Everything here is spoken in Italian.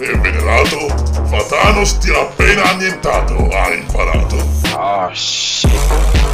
E venerato, Fatanos ti ha appena annientato, hai imparato. Oh shit.